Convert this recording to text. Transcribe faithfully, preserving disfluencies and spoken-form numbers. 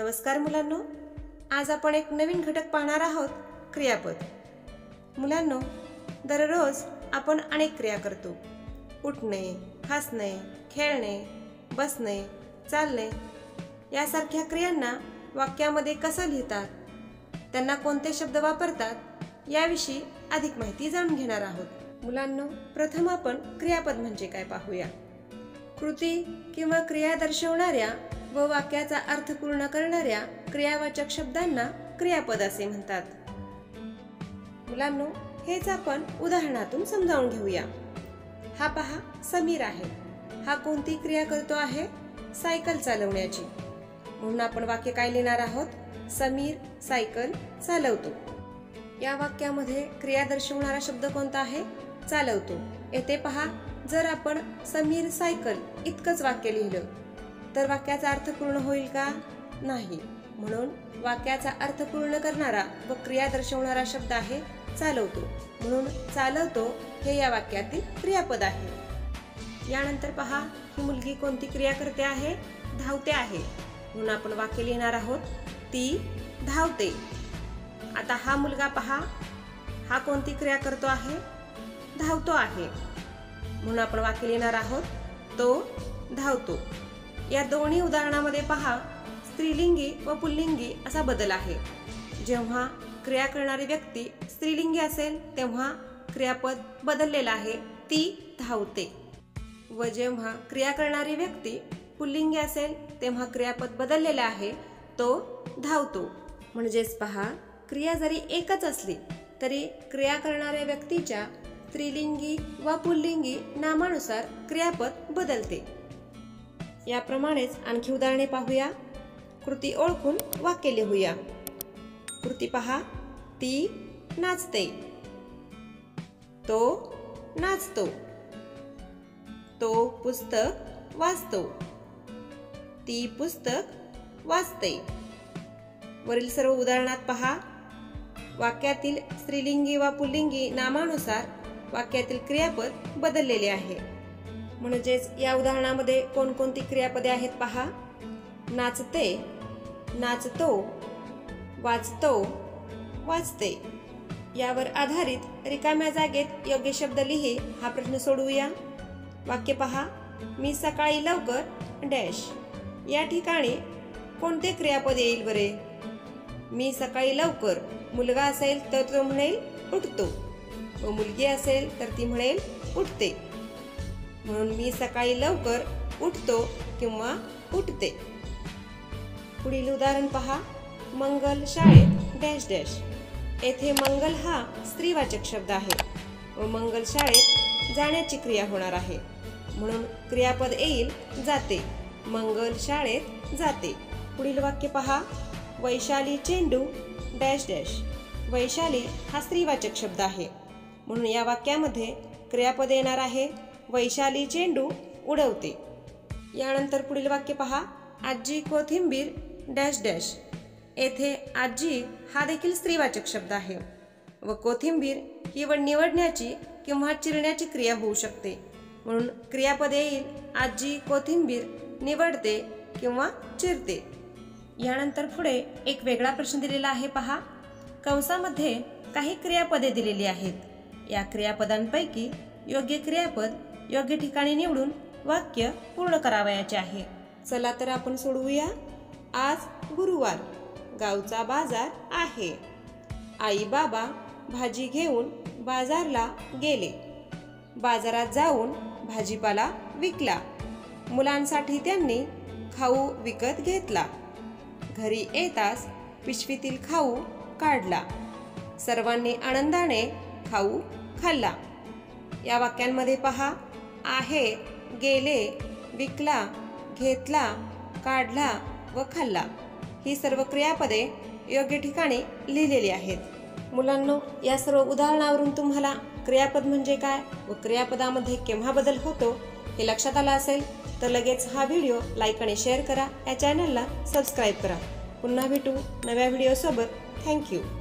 नमस्कार मुलांनो, आज आपण एक नवीन घटक पाहणार आहोत, क्रियापद। मुलांनो, दररोज आपण अनेक क्रिया करतो। उठणे, हसणे, खेळणे, बसणे, चालणे यासारख्या क्रियांना वाक्यामध्ये कसं लिहितात, त्यांना कोणते शब्द वापरतात याविषयी अधिक माहिती जाणून घेणार आहोत। मुलांनो, प्रथम आपण क्रियापद म्हणजे काय पाहूया। कृती किंवा क्रिया दर्शवणाऱ्या व वाक्याचा अर्थ पूर्ण करणाऱ्या क्रियावाचक शब्दांना क्रियापद असे म्हणतात। मुलांनो, हेच आपण उदाहरणातून समजावून घेऊया। हा पहा, समीर आहे। हा कोणती क्रिया करतो आहे? सायकल चालवण्याची। म्हणून आपण वाक्य काय लिहिणार आहोत? समीर सायकल चालवतो। या वाक्यामध्ये क्रिया दर्शवणारा शब्द कोणता आहे? चालवतो। येथे पहा, जर आपण समीर सायकल इतकंच वाक्य लिहिलं तर वाक्याचा अर्थ पूर्ण होईल का? नाही। म्हणून वाक्याचा अर्थ पूर्ण करणारा व क्रिया दर्शवणारा शब्द आहे चालवतो। म्हणून चालवतो हे या वाक्यातील क्रियापद आहे। यानंतर पहा, ही मुलगी कोणती क्रिया करते आहे? धावते आहे। म्हणून आपण वाक्य लिहिणार आहोत, ती धावते। आता हा मुलगा पहा, हा कोणती क्रिया करतो आहे? धावतो आहे। म्हणून आपण वाक्य लिहिणार आहोत, तो धावतो। या दोन्ही उदाहरणामध्ये पहा, स्त्रीलिंगी व पुल्लिंगी असा बदल आहे। जेव्हा क्रिया करणारी व्यक्ती स्त्रीलिंगी असेल तेव्हा क्रियापद बदललेला आहे, ती धावते। व जेव्हा क्रिया करणारी व्यक्ती पुल्लिंगी असेल तेव्हा क्रियापद बदललेला आहे, तो धावतो। म्हणजेच पहा, क्रिया जरी एकच असली तरी क्रिया करणाऱ्या व्यक्तीच्या स्त्रीलिंगी व पुल्लिंगी नामानुसार क्रियापद बदलते। याप्रमाणेच आणखी उदाहरणे पाहूया। कृती ओळखून वाक्य लिहूया। कृती पहा, ती नाचते, तो नाचतो, तो पुस्तक वाचतो, ती पुस्तक वाचते। वरील सर्व उदाहरणात पहा, वाक्यातील स्त्रीलिंगी व पुल्लिंगी नामानुसार वाक्यातील क्रियापद बदललेले आहे। म्हणजेच या उदाहरणामध्ये कोणकोणती क्रियापदे आहेत पहा, नाचते, नाचतो, वाचतो, वाचते। यावर आधारित रिकाम्या जागेत योग्य शब्द लिही हा प्रश्न सोडवूया। वाक्य पहा, मी सकाळी लवकर डॅश। या ठिकाणी कोणते क्रियापद येईल बरे? मी सकाळी लवकर, मुलगा असेल तर तो म्हणेल उठतो व मुलगी असेल तर ती म्हणेल उठते। म्हणून मी सकाळी लवकर उठतो किंवा उठते। पुढील उदाहरण पहा, मंगल शाळेत डॅश डॅश। येथे मंगल हा स्त्रीवाचक शब्द आहे व मंगल शाळेत जाण्याची क्रिया होणार आहे। म्हणून क्रियापद येईल जाते, मंगल शाळेत जाते। पुढील वाक्य पहा, वैशाली चेंडू डॅश डॅश। वैशाली हा स्त्रीवाचक शब्द आहे। म्हणून या वाक्यामध्ये क्रियापद येणार आहे, वैशाली चेंडू उडवते। यानंतर पुढील वाक्य पहा, आजी कोथिंबीर डॅश डॅश। येथे आजी हा देखील स्त्रीवाचक शब्द आहे व कोथिंबीर ही निवडण्याची किंवा चिरण्याची क्रिया होऊ शकते। म्हणून क्रियापद येईल, आजी कोथिंबीर निवडते किंवा चिरते। यानंतर पुढे एक वेगळा प्रश्न दिलेला आहे पहा, कंसामध्ये काही क्रियापदे दिलेली आहेत। या क्रियापदांपैकी योग्य क्रियापद योग्य ठिकाणी निवडून वाक्य पूर्ण करावयाचे आहे। चला तर आपण सोडवूया। आज गुरुवार, गावचा बाजार आहे। आई बाबा भाजी घेऊन बाजारला गेले। बाजारात जाऊन भाजीपाला विकला। मुलांसाठी त्यांनी खाऊ विकत घेतला। घरी येताच पिशवीतील खाऊ काढला। सर्वांनी आनंदाने खाऊ खाल्ला। या वाक्यांमध्ये पहा, आहे, गेले, विकला, घेतला, काढला व खाल्ला ही सर्व क्रियापदे योग्य ठिकाणी लिहिलेली आहेत। मुलांनो, या सर्व उदाहरणावरून तुम्हाला क्रियापद म्हणजे काय व क्रियापदामध्ये केव्हा बदल होतो हे लक्षात आलं असेल तर लगेच हा व्हिडिओ लाईक आणि शेअर करा। या चॅनलला सबस्क्राईब करा। पुन्हा भेटू नव्या व्हिडिओसोबत। थँक्यू।